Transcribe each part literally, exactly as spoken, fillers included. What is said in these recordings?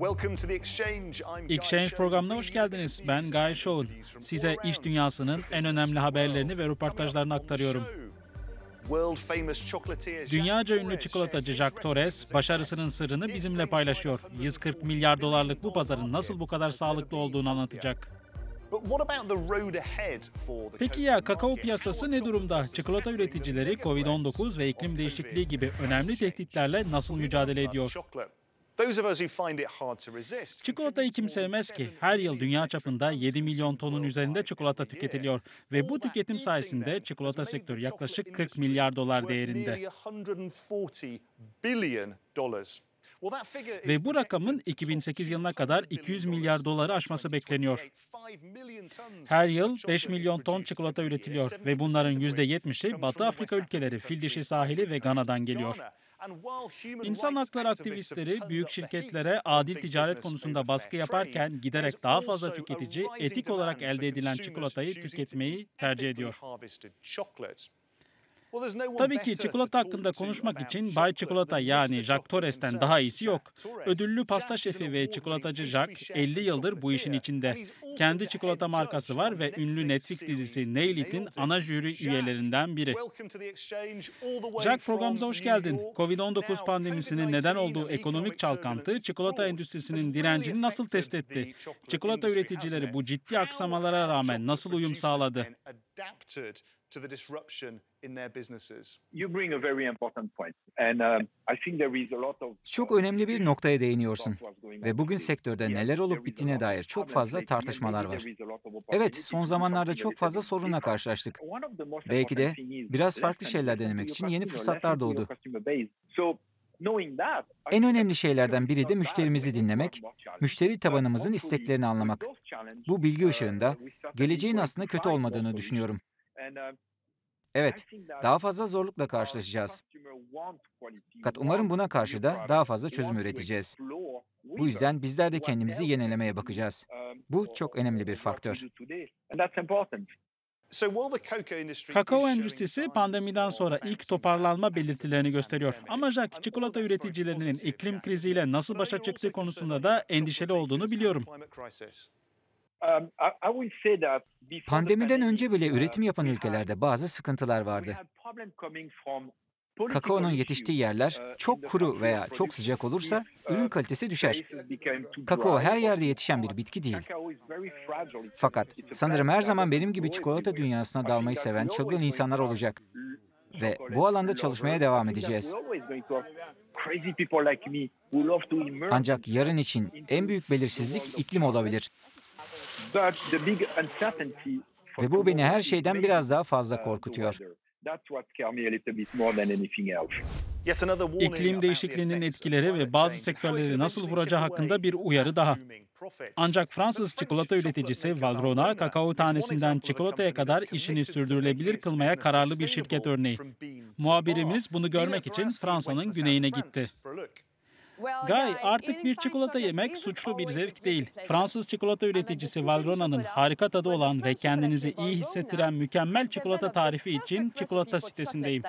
Welcome to the Exchange. I'm Guy Exchange Shaw. programına hoş geldiniz. Ben Guy Shaw. Size iş dünyasının en önemli haberlerini ve röportajlarını aktarıyorum. Dünyaca ünlü çikolatacı Jack Torres, başarısının sırrını bizimle paylaşıyor. yüz kırk milyar dolarlık bu pazarın nasıl bu kadar sağlıklı olduğunu anlatacak. Peki ya kakao piyasası ne durumda? Çikolata üreticileri kovid on dokuz ve iklim değişikliği gibi önemli tehditlerle nasıl mücadele ediyor? Çikolatayı kim sevmez ki? Her yıl dünya çapında yedi milyon tonun üzerinde çikolata tüketiliyor ve bu tüketim sayesinde çikolata sektörü yaklaşık kırk milyar dolar değerinde. Ve bu rakamın iki bin sekiz yılına kadar iki yüz milyar doları aşması bekleniyor. Her yıl beş milyon ton çikolata üretiliyor ve bunların yüzde yetmişi Batı Afrika ülkeleri, Fildişi sahili ve Gana'dan geliyor. İnsan hakları aktivistleri büyük şirketlere adil ticaret konusunda baskı yaparken giderek daha fazla tüketici etik olarak elde edilen çikolatayı tüketmeyi tercih ediyor. Tabii ki çikolata hakkında konuşmak için Bay Çikolata yani Jack Torres'ten daha iyisi yok. Ödüllü pasta şefi ve çikolatacı Jack elli yıldır bu işin içinde. Kendi çikolata markası var ve ünlü Netflix dizisi Nail It'in ana jüri üyelerinden biri. Jack, programımıza hoş geldin. kovid on dokuz pandemisinin neden olduğu ekonomik çalkantı çikolata endüstrisinin direncini nasıl test etti? Çikolata üreticileri bu ciddi aksamalara rağmen nasıl uyum sağladı? To the disruption in their businesses. You bring a very important point. And um, I think there is a lot of Çok önemli bir noktaya değiniyorsun. Ve bugün sektörde neler olup bittiğine dair çok fazla tartışmalar var. Evet, son zamanlarda çok fazla sorunla karşılaştık. Belki de biraz farklı şeyler denemek için yeni fırsatlar doğdu. En önemli şeylerden biri de müşterimizi dinlemek, müşteri tabanımızın isteklerini anlamak. Bu bilgi ışığında geleceğin aslında kötü olmadığını düşünüyorum. Evet, daha fazla zorlukla karşılaşacağız. Fakat umarım buna karşı da daha fazla çözüm üreteceğiz. Bu yüzden bizler de kendimizi yenilemeye bakacağız. Bu çok önemli bir faktör. Kakao endüstrisi pandemiden sonra ilk toparlanma belirtilerini gösteriyor. Ama Jack, çikolata üreticilerinin iklim kriziyle nasıl başa çıktığı konusunda da endişeli olduğunu biliyorum. Pandemiden önce bile üretim yapan ülkelerde bazı sıkıntılar vardı. Kakaonun yetiştiği yerler çok kuru veya çok sıcak olursa ürün kalitesi düşer. Kakao her yerde yetişen bir bitki değil. Fakat sanırım her zaman benim gibi çikolata dünyasına dalmayı seven çılgın insanlar olacak. Ve bu alanda çalışmaya devam edeceğiz. Ancak yarın için en büyük belirsizlik iklim olabilir. Ve bu beni her şeyden biraz daha fazla korkutuyor. İklim değişikliğinin etkileri ve bazı sektörleri nasıl vuracağı hakkında bir uyarı daha. Ancak Fransız çikolata üreticisi Valrhona, kakao tanesinden çikolataya kadar işini sürdürülebilir kılmaya kararlı bir şirket örneği. Muhabirimiz bunu görmek için Fransa'nın güneyine gitti. Guy, artık bir çikolata yemek suçlu bir zevk değil. Fransız çikolata üreticisi Valrhona'nın harika tadı olan ve kendinizi iyi hissettiren mükemmel çikolata tarifi için çikolata sitesindeyim.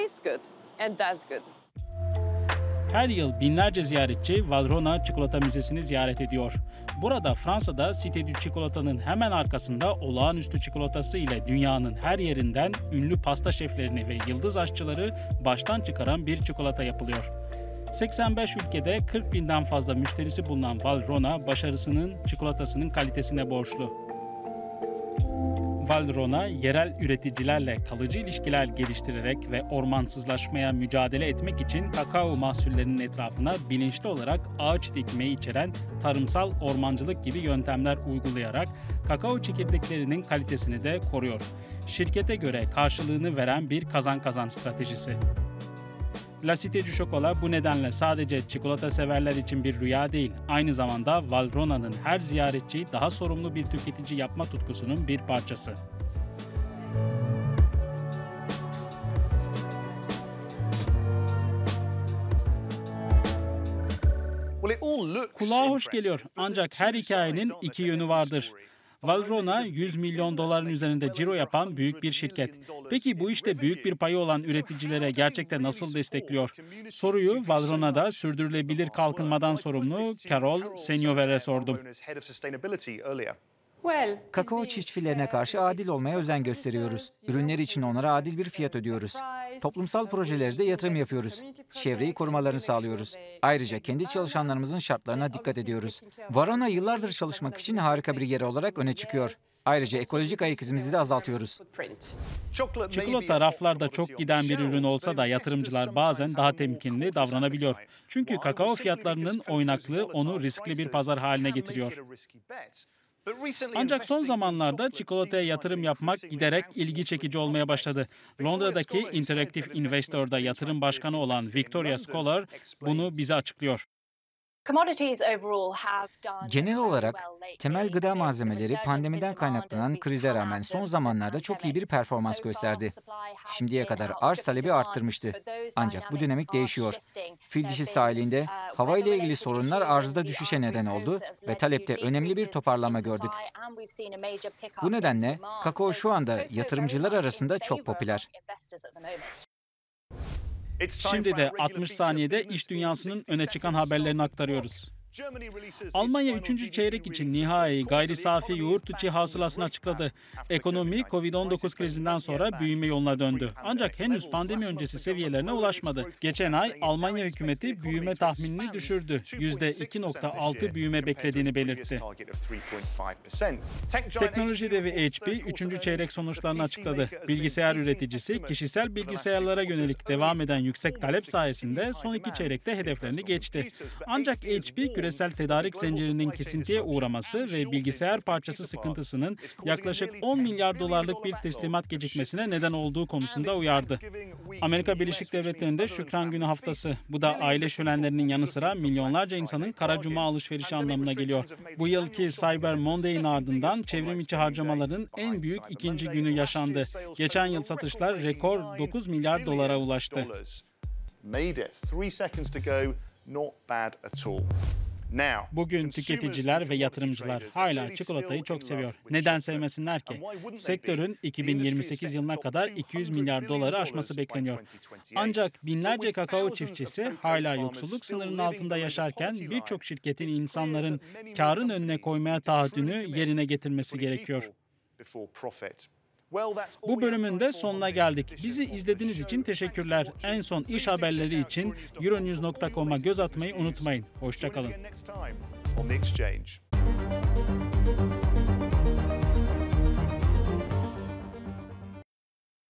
Her yıl binlerce ziyaretçi Valrhona Çikolata Müzesi'ni ziyaret ediyor. Burada Fransa'da Cité du Çikolata'nın hemen arkasında olağanüstü çikolatası ile dünyanın her yerinden ünlü pasta şeflerini ve yıldız aşçıları baştan çıkaran bir çikolata yapılıyor. seksen beş ülkede kırk binden fazla müşterisi bulunan Valrhona, başarısının çikolatasının kalitesine borçlu. Valrhona, yerel üreticilerle kalıcı ilişkiler geliştirerek ve ormansızlaşmaya mücadele etmek için kakao mahsullerinin etrafına bilinçli olarak ağaç dikmeyi içeren tarımsal ormancılık gibi yöntemler uygulayarak kakao çekirdeklerinin kalitesini de koruyor. Şirkete göre karşılığını veren bir kazan-kazan stratejisi. La Cité du Chocolat bu nedenle sadece çikolata severler için bir rüya değil, aynı zamanda Valrhona'nın her ziyaretçiyi daha sorumlu bir tüketici yapma tutkusunun bir parçası. Kulağa hoş geliyor ancak her hikayenin iki yönü vardır. Valrhona yüz milyon doların üzerinde ciro yapan büyük bir şirket. Peki bu işte büyük bir payı olan üreticilere gerçekten nasıl destekliyor? Soruyu Valrhona'da sürdürülebilir kalkınmadan sorumlu Carol Seniover'e sordum. Kakao çiftçilerine karşı adil olmaya özen gösteriyoruz. Ürünler için onlara adil bir fiyat ödüyoruz. Toplumsal projelerde yatırım yapıyoruz. Çevreyi korumalarını sağlıyoruz. Ayrıca kendi çalışanlarımızın şartlarına dikkat ediyoruz. Valrhona yıllardır çalışmak için harika bir yer olarak öne çıkıyor. Ayrıca ekolojik ayak izimizi de azaltıyoruz. Çikolata raflarda çok giden bir ürün olsa da yatırımcılar bazen daha temkinli davranabiliyor. Çünkü kakao fiyatlarının oynaklığı onu riskli bir pazar haline getiriyor. Ancak son zamanlarda çikolataya yatırım yapmak giderek ilgi çekici olmaya başladı. Londra'daki Interactive Investor'da yatırım başkanı olan Victoria Scholar bunu bize açıklıyor. Genel olarak temel gıda malzemeleri pandemiden kaynaklanan krize rağmen son zamanlarda çok iyi bir performans gösterdi. Şimdiye kadar arz talebi arttırmıştı. Ancak bu dinamik değişiyor. Fil dişi sahilinde hava ile ilgili sorunlar arzda düşüşe neden oldu ve talepte önemli bir toparlama gördük. Bu nedenle kakao şu anda yatırımcılar arasında çok popüler. Şimdi de altmış saniyede iş dünyasının öne çıkan haberlerini aktarıyoruz. Almanya üçüncü çeyrek için nihai gayri safi yurt içi hasılasını açıkladı. Ekonomi kovid on dokuz krizinden sonra büyüme yoluna döndü. Ancak henüz pandemi öncesi seviyelerine ulaşmadı. Geçen ay Almanya hükümeti büyüme tahminini düşürdü. yüzde iki nokta altı büyüme beklediğini belirtti. Teknoloji devi H P üçüncü çeyrek sonuçlarını açıkladı. Bilgisayar üreticisi kişisel bilgisayarlara yönelik devam eden yüksek talep sayesinde son iki çeyrekte hedeflerini geçti. Ancak H P küresel tedarik zincirinin kesintiye uğraması ve bilgisayar parçası sıkıntısının yaklaşık on milyar dolarlık bir teslimat gecikmesine neden olduğu konusunda uyardı. Amerika Birleşik Devletleri'nde Şükran Günü haftası. Bu da aile şölenlerinin yanı sıra milyonlarca insanın Kara Cuma alışverişi anlamına geliyor. Bu yılki Cyber Monday'in ardından çevrim içi harcamaların en büyük ikinci günü yaşandı. Geçen yıl satışlar rekor dokuz milyar dolara ulaştı. Bugün tüketiciler ve yatırımcılar hala çikolatayı çok seviyor. Neden sevmesinler ki? Sektörün iki bin yirmi sekiz yılına kadar iki yüz milyar doları aşması bekleniyor. Ancak binlerce kakao çiftçisi hala yoksulluk sınırının altında yaşarken birçok şirketin insanların karın önüne koymaya taahhüdünü yerine getirmesi gerekiyor. Bu bölümün de sonuna geldik. Bizi izlediğiniz için teşekkürler. En son iş haberleri için euronews nokta com'a göz atmayı unutmayın. Hoşça kalın.